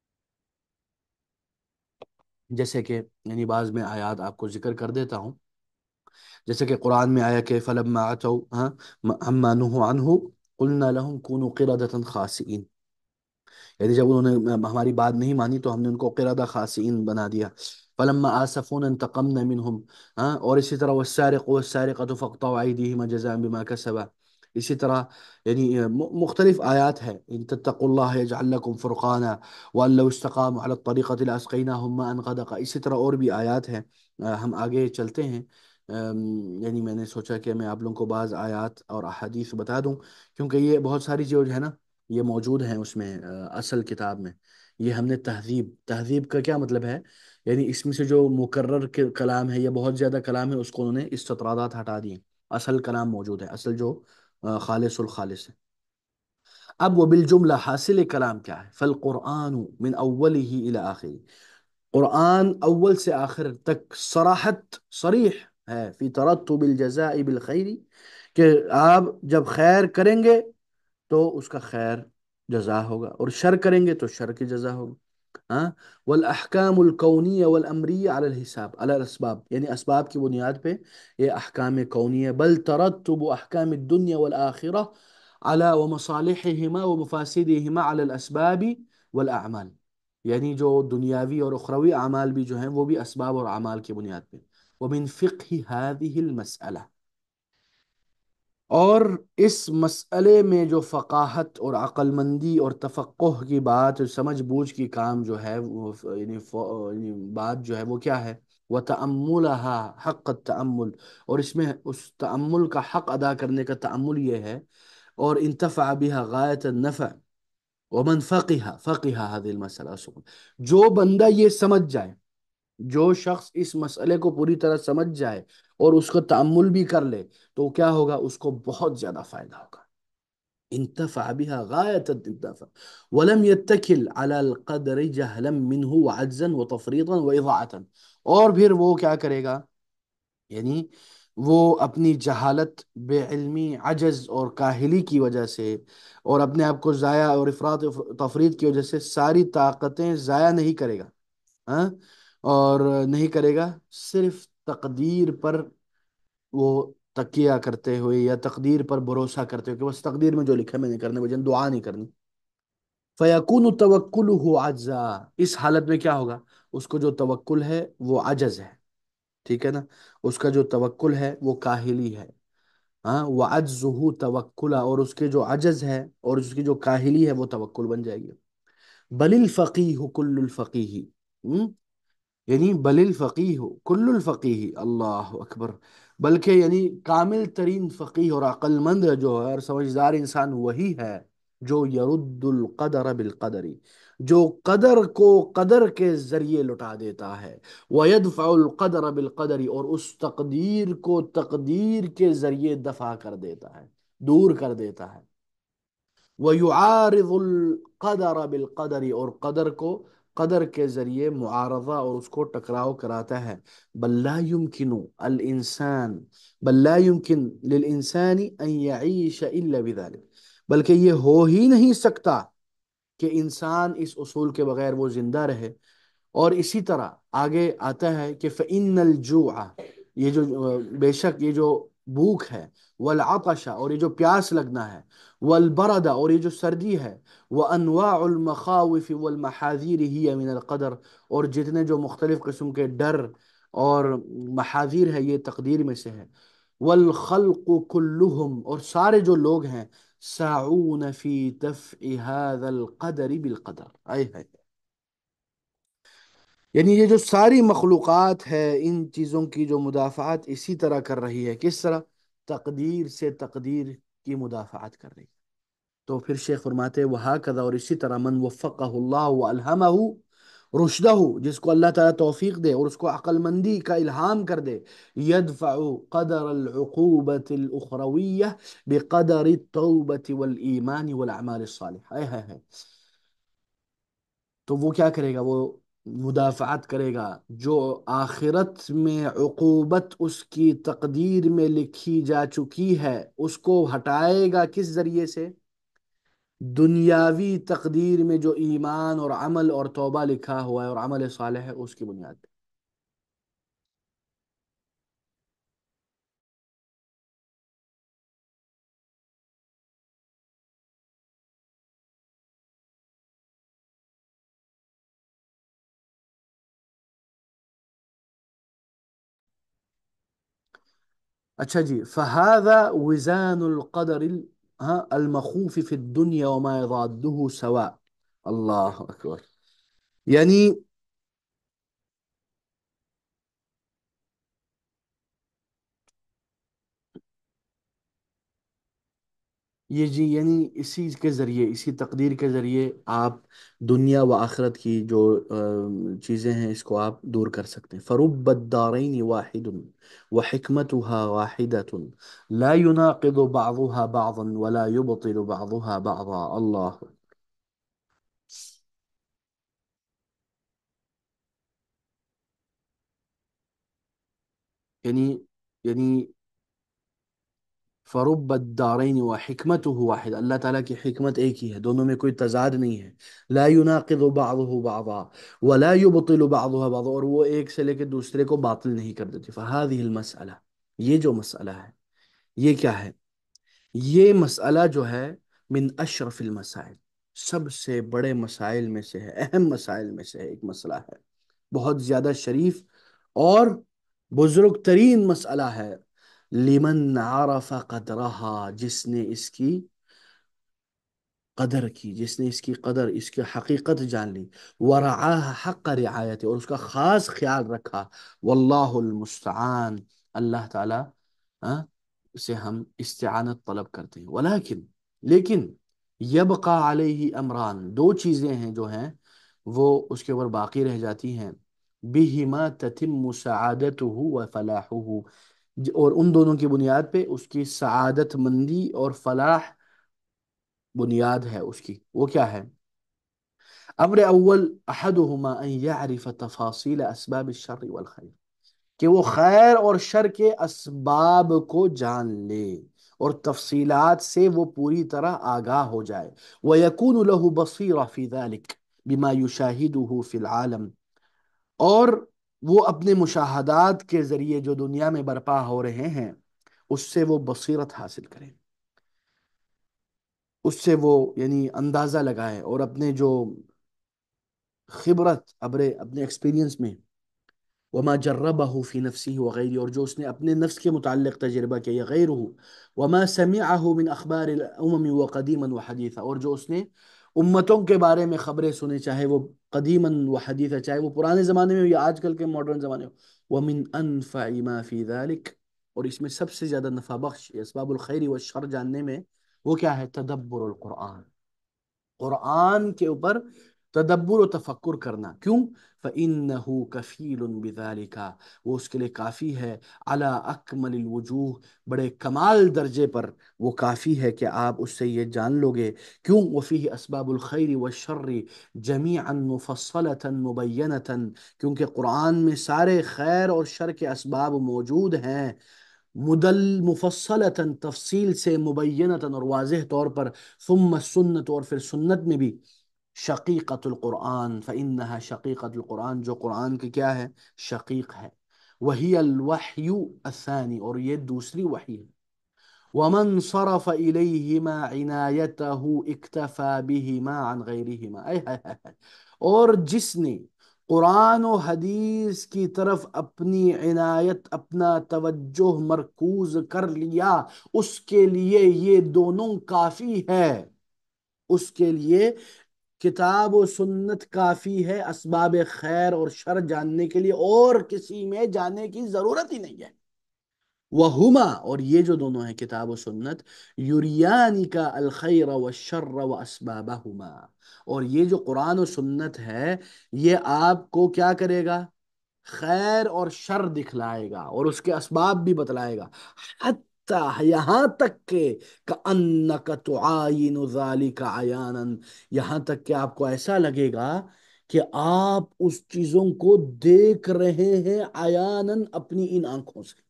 جیسے کہ یعنی بعض میں آیات آپ کو ذکر کر دیتا ہوں، جیسے کہ قرآن میں آیا کہ فَلَمَّا عَتَوْا ہاں عَمَّا نُهُوا عَنْهُ قُلْنَا لَهُمْ كُونُوا قِرَدَةً خَاسِئِينَ، یعنی جب انہوں نے ہماری بات نہیں مانی تو ہم نے ان کو قردہ خاسئین بنا دیا۔ فلما آسفون انتقمنا منہم، ہاں اور اسی طرح والسارق والسارقة فاقطعوا أيديهما جزاء بما كسبا، اسی طرح یعنی مختلف آیات ہے، ان تتقوا اللہ یجعل لکم فرقانا وان لو استقاموا على الطریقة لاسقیناہم ماء غدقا، اسی طرح اور بھی آیات ہیں۔ ہم آگے چلتے ہیں، یعنی میں نے سوچا کہ میں آپ لوگوں کو بعض آیات اور احادیث بتا دوں، کیونکہ یہ بہت ساری جو ہے نا یہ موجود ہیں اس میں اصل کتاب میں، یہ ہم نے تہذیب، تہذیب کا کیا مطلب ہے، یعنی اس میں سے جو مکرر کے کلام ہے یا بہت زیادہ کلام ہے اس کو انہوں نے استطرادات ہٹا دیے، اصل کلام موجود ہے، اصل جو خالص الخالص ہے۔ اب وہ بالجملہ حاصل کلام کیا ہے، فالقرآن من اوله الى آخری، قرآن اول سے آخر تک صراحت، صریح ہے فی तरतुब الجزاء بالخیر، کہ آپ جب خیر کریں گے تو اس کا خیر جزا ہوگا، اور شر کریں گے تو شر کی جزا ہوگی. ہاں. والاحکام الکونیہ والامریہ علی الحساب علی الاسباب، یعنی اسباب کی بنیاد پہ یہ احکام کونیہ. بل ترتب احکام الدنیا والآخرہ على ومصالحهما ومفاسدهما على الاسباب والاعمال، یعنی جو دنیاوی اور اخروی اعمال بھی جو ہیں وہ بھی اسباب اور اعمال کی بنیاد پہ. ومن فقہ هذه المسألہ، اور اس مسئلے میں جو فقاہت اور عقل مندی اور تفقہ کی بات، سمجھ بوجھ کی کام جو ہے وہ یعنی یعنی بات جو ہے وہ کیا ہے؟ وَتَأَمُّلَهَا حق التأمل، اور اس میں اس تأمل کا حق ادا کرنے کا تأمل یہ ہے. اور انتفع بها غایت النفع. ومن فقہ فقہ هذه المسئلہ، جو بندہ یہ سمجھ جائے، جو شخص اس مسئلے کو پوری طرح سمجھ جائے اور اس کو تأمل بھی کر لے، تو کیا ہوگا؟ اس کو بہت زیادہ فائدہ ہوگا. انتفع بها غایت الانتفاع ولم يتکل على القدر جہلا منه وعجزا وتفریطا واضاعتا. اور پھر وہ کیا کرے گا؟ یعنی وہ اپنی جہالت، بے علمی، عجز اور کاہلی کی وجہ سے، اور اپنے آپ کو ضائع اور افراط و تفریط کی وجہ سے ساری طاقتیں ضائع نہیں کرے گا. ہاں. اور نہیں کرے گا، صرف تقدیر پر وہ تکیہ کرتے ہوئے یا تقدیر پر بھروسہ کرتے ہوئے کہ بس تقدیر میں جو لکھا ہے میں نے کرنے، بجن دعا نہیں کرنی. فیکون توکلہ عجزا، اس حالت میں کیا ہوگا؟ اس کو جو توکل ہے وہ عجز ہے. ٹھیک ہے نا؟ اس کا جو توکل ہے وہ کاہلی ہے. ہاں. وعجزہ توکلا، اور اس کے جو عجز ہے اور اس کی جو کاہلی ہے وہ توکل بن جائے گی. بل الفقیہ کل الفقیہ، یعنی بل الفقیہ کل الفقیہ، اللہ اکبر، بلکہ یعنی کامل ترین فقیہ اور عقل مند جو ہے اور سمجھدار انسان وہی ہے جو یرد القدر بالقدری، جو قدر کو قدر کے ذریعے لٹا دیتا ہے. وَيَدْفَعُ الْقَدَرَ بِالْقَدَرِ، اور اس تقدیر کو تقدیر کے ذریعے دفع کر دیتا ہے، دور کر دیتا ہے. وَيُعَارِضُ الْقَدَرَ بِالْقَدَرِ، اور قدر کو قدر کے ذریعے معارضہ اور اس کو ٹکراؤ کراتا ہے. بل لا يمكن الانسان بل لا يمكن للانسان ان يعيش الا بذلك، بلکہ یہ ہو ہی نہیں سکتا کہ انسان اس اصول کے بغیر وہ زندہ رہے. اور اسی طرح آگے آتا ہے کہ فَإِنَّ الْجُوعَ، یہ جو بے شک یہ جو بھوک ہے، والعطش، اور یہ جو پیاس لگنا ہے، والبرد، اور یہ جو سردی ہے، وَأَنْوَاعُ الْمَخَاوِفِ وَالْمَحَاذِيرِ هِيَ مِنَ الْقَدَرِ، اور جتنے جو مختلف قسم کے ڈر اور محاذیر ہے یہ تقدیر میں سے ہے. وَالْخَلْقُ كُلُّهُمْ، اور سارے جو لوگ ہیں، سَاعُونَ فِي دَفْعِ هَذَا الْقَدَرِ بِالْقَدَرِ. آئے ہے، یعنی یہ جو ساری مخلوقات ہے ان چیزوں کی جو مدافعات اسی طرح کر رہی ہے. کس طرح؟ تقدیر سے تقدیر کی مدافعات کر رہی ہے. تو پھر شیخ فرماتے ہیں وہاکذا، اور اسی طرح من وفقہ اللہ والہمہ رشدہ، جس کو اللہ تعالیٰ توفیق دے اور اس کو عقل مندی کا الہام کر دے، یدفع قدر العقوبۃ الاخرویہ بقدر التوبۃ والایمان والاعمال الصالحہ. ہے ہے تو وہ کیا کرے گا؟ وہ مدافعت کرے گا جو آخرت میں عقوبت اس کی تقدیر میں لکھی جا چکی ہے، اس کو ہٹائے گا. کس ذریعے سے؟ دنیاوی تقدیر میں جو ایمان اور عمل اور توبہ لکھا ہوا ہے اور عمل صالح ہے، اس کی بنیاد پہ. اچھا جی. فہذا وزان القدر ال- ہاں المخوف فی الدنیا وما یضادہ سواء. اللہ اکبر. یعنی یہ جی، یعنی اسی کے ذریعے، اسی تقدیر کے ذریعے آپ دنیا و آخرت کی جو آ، چیزیں ہیں اس کو آپ دور کر سکتے ہیں. فرب الدارین واحد وحکمتها واحدة لا يناقض بعضها بعضا ولا يبطل بعضها بعضا. اللہ. یعنی यानी फरुब दारैन व हिकमत वाहिद, अल्लाह ताला की हिकमत एक ही है, दोनों में कोई तजाद नहीं है। ला युनाकिदु बादुहु बादा व ला युबतिलु बादुहा बादा, और वो एक से लेकर दूसरे को बातिल नहीं कर देती। फहादिहिल मसअला, ये जो मसअला है, ये क्या है? ये मसअला जो है मिन अशरफिल मसाइल, सबसे बड़े मसाइल में से है, अहम मसाइल में से है एक मसला है, बहुत ज्यादा शरीफ और बुजुर्ग तरीन मसला है। लिमन आरफ कदरहा, जिसने इसकी कदर की, जिसने इसकी कदर, इसकी हकीकत जान ली। वरआह हक़ रिआयत, और उसका खास ख्याल रखा। वल्लाहुल मुस्तआन, अल्लाह ताला हाँ, से हम इस्तिआनत तलब करते हैं। वलाकिन, लेकिन यबका अलैहि अमरान, दो चीज़ें हैं जो हैं वो उसके ऊपर बाकी रह जाती हैं। बिहिमा ततिम्मु सआदतुहु व फलाहुहु, और उन दोनों की बुनियाद पे उसकी सआदत मंदी और फलाह बुनियाद है उसकी। वो क्या है? अम्र अव्वल अहदुहुमा अन यअरिफ तफासिल असबाब शर्र वल खैर, कि वो खैर और शर के असबाब को जान ले और तफसीलात से वो पूरी तरह आगाह हो जाए। व यकून लहु बसीरा फी ज़ालिक बिमा युशाहिदुहु फिल आलम, और वो अपने मुशाहदात के जरिए जो दुनिया में बर्पा हो रहे हैं उससे वो बसीरत हासिल करें, उससे वो यानी अंदाजा लगाए, और अपने जो खिबरत, अपने अपने एक्सपीरियंस में, वमा जर्रबहु फी नफ्सिही व गैरिही, और जो उसने अपने नफ्स के मुताल्लिक तजर्बा किया, या गैरुहु, वमा समिअहु मिन अखबारिल उमम व कदीमन व हदीसा, और जो उसने उम्मतों के बारे में खबरें सुनी, चाहे वो कदीमन व हदीसा, चाहे वो पुराने ज़माने में हो या आजकल के मॉडर्न ज़माने हो। वमिन अनफ़अ मा फी ज़ालिक, और इसमें सबसे ज़्यादा नफ़ा बख्श असबाबुल खैर व शर जानने में वो क्या है? तदब्बुरुल कुरान, कुरान के ऊपर तदब्बुर और तफक्कुर करना। क्यों? फ़इन्नहु कफ़ीलुन बिज़ालिका, वो उसके लिए काफ़ी है। अला अकमलिल वजूह, बड़े कमाल दर्जे पर वो काफ़ी है कि आप उससे ये जान लोगे। क्यों? वफ़ीहि अस्बाबुल खैरि वश्शर्रि जमीअन मुफस्सलतन मुबय्यनतन, क्योंकि कुरान में सारे खैर और शर के असबाब मौजूद हैं, मुदल मुफस्सलतन, तफसील से, मुबय्यनतन, और वाज़ेह तौर पर। सुम्मा सुन्नत, और फिर सुन्नत में भी। शकीक़तुल कुरान फ़इन्नहा शकीक़तुल कुरान, जो कुरान की क्या है? शकीक है। वही अल वहयु अस्सानी, और ये दूसरी वही है। वमन सरफ़ इलैहिमा इनायतहु इक्तफ़ा बिहिमा अन गैरिहिमा, आय हाय हाय हाय। और जिसने कुरान और हदीस की तरफ अपनी इनायत, अपना तवज्जो मरकूज कर लिया, उसके लिए ये दोनों काफी है। उसके लिए किताब और सुन्नत काफी है असबाब खैर और शर जानने के लिए, और किसी में जाने की जरूरत ही नहीं है। वहुमा, और ये जो दोनों हैं किताब और सुन्नत, युरियानी का अल खैर व शर्र व असबाबहुमा, और ये जो कुरान और सुन्नत है ये आपको क्या करेगा? खैर और शर दिखलाएगा और उसके असबाब भी बतलाएगा। हत्ता, यहाँ तक के कअन्नक तुआयिनु ज़ालिका अयानन, यहाँ तक कि आपको ऐसा लगेगा कि आप उस चीजों को देख रहे हैं अयानन, अपनी इन आंखों से।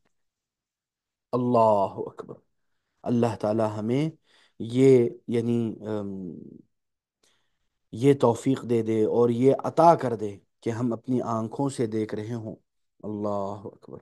अल्लाह अकबर। अल्लाह ताला हमें ये यानी अम, ये तौफीक दे दे और ये अता कर दे कि हम अपनी आंखों से देख रहे हों। अल्लाह अकबर।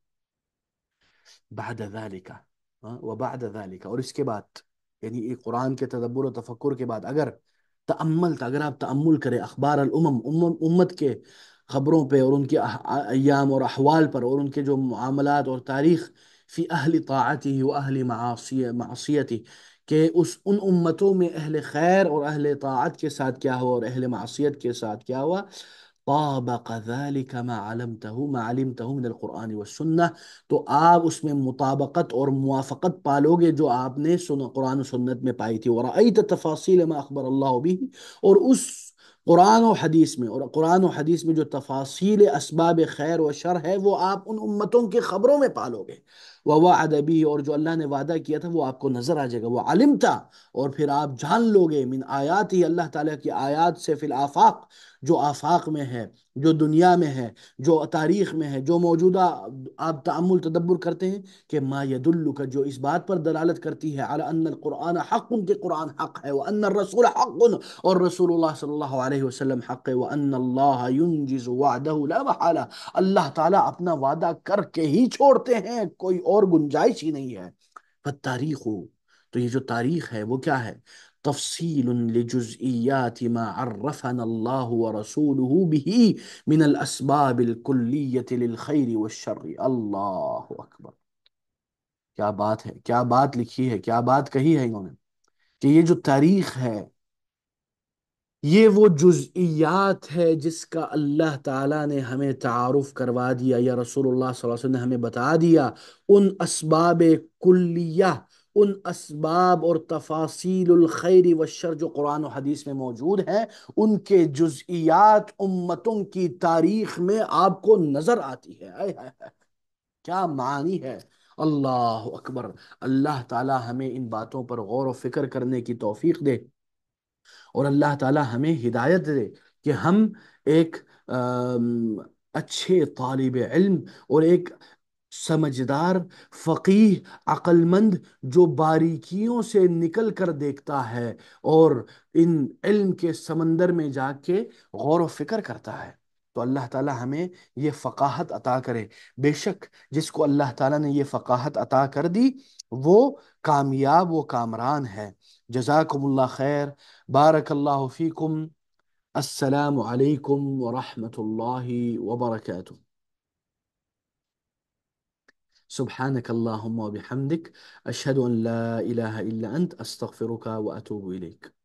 बाद ज़ालिका, हाँ, व बाद ज़ालिका, और इसके बाद यानी ये कुरान के तदब्बुर और तफक्कुर के बाद अगर तअम्मल, अगर आप तअम्मुल करें अखबार अल उमम, उम्म- उम्मत के खबरों पे और उनके अह- अय्याम और अहवाल पर और उनके जो मामलात और तारीख, फ़ी अहली ताअती व अहली मासिय मासियती, के उस उन उम्मतों में अहले खैर और अहले ताअत के साथ क्या हुआ और अहले मासियत के साथ क्या हुआ। ताबक़ ज़ालिका मा अलमतहु मा अलिमतहु मिनल कुरान व सुन्नह, तो आप उसमें मुताबकत और मुवाफ़क़त पालोगे जो आपने सुन कुरान और सुन्नत में पाई थी। और रअयत तफ़ासील मा अख़बर अल्लाह बिही, और उस कुरान और हदीस में, और कुरान और हदीस में जो तफासील असबाब खैर व शर है वो आप उन उम्मतों की खबरों में पालोगे। ववाअद बिही, और जो अल्लाह ने वादा किया था वो आपको नजर आ जाएगा। वो आलिम था, और फिर आप जान लोगे मिन आयात ही, अल्लाह ताला की आयात से, फिल आफाक, जो आफाक में है, जो दुनिया में है, जो तारीख में है, जो मौजूदा आप तअम्मुल तदब्बर करते हैं, कि मा यदुल्लु का, जो इस बात पर दलालत करती है, अला अन्न कुरान हक़्क़ुन, के कुरान हक है, व अन्न रसूल हक़्क़ुन, और रसूलुल्लाह सल्लल्लाहु अलैहि वसल्लम हक है, व अन्न अल्लाह युनजिज़ु वअदहु ला महला, अल्लाह ताला अपना वादा करके ही छोड़ते हैं, कोई और गुंजाइश ही नहीं है। तारीख हो, तो ये जो तारीख है वो क्या है? तफसील लिजुज़इयाति मा अर्रफना अल्लाह व रसूलुहु बिही मिन अल अस्बाब अल कुल्लियति लिल खैरि वश्शर्रि। अल्लाहु अकबर! क्या बात है, क्या बात लिखी है, क्या बात कही है इन्होंने, कि ये जो तारीख है, ये वो जुज़इयात है जिसका अल्लाह ताला ने हमें तारुफ करवा दिया, या रसूलुल्लाह सल्लल्लाहु अलैहि वसल्लम ने हमें बता दिया। उन असबाब कुल्लिया, उन असबाब और तफासीलुल खैर व शर जो कुरान और हदीस में मौजूद हैं, उनके जुज़इयात उम्मतों की तारीख में आपको नजर आती है। आय हाय हाय, क्या मानी है! अल्लाह अकबर! अल्लाह ताला हमें इन बातों पर गौर व फिक्र करने की तौफीक दे, और अल्लाह ताला हमें हिदायत दे कि हम एक अम, अच्छे तालिब इल्म, और एक समझदार, फकीह, अक्लमंद, जो बारीकियों से निकल कर देखता है और इन इल्म के समंदर में जाके गौर व फिक्र करता है। तो अल्लाह ताला हमें ये फ़काहत अता करे। बेशक जिसको अल्लाह ताला ने ये फ़काहत अता कर दी, वो कामयाब, वो कामरान है। जज़ाकुमुल्लाह खैर, बारकल्लाहु फ़ीकुम, अस्सलामु अलैकुम व रहमतुल्लाहि व बरकातुहू। सुब्हानक अल्लाहुम्मा व बिहम्दिक, अशहदु अन ला इलाहा इल्ला अंत, अस्तगफिरुका व अतूबु इलैक।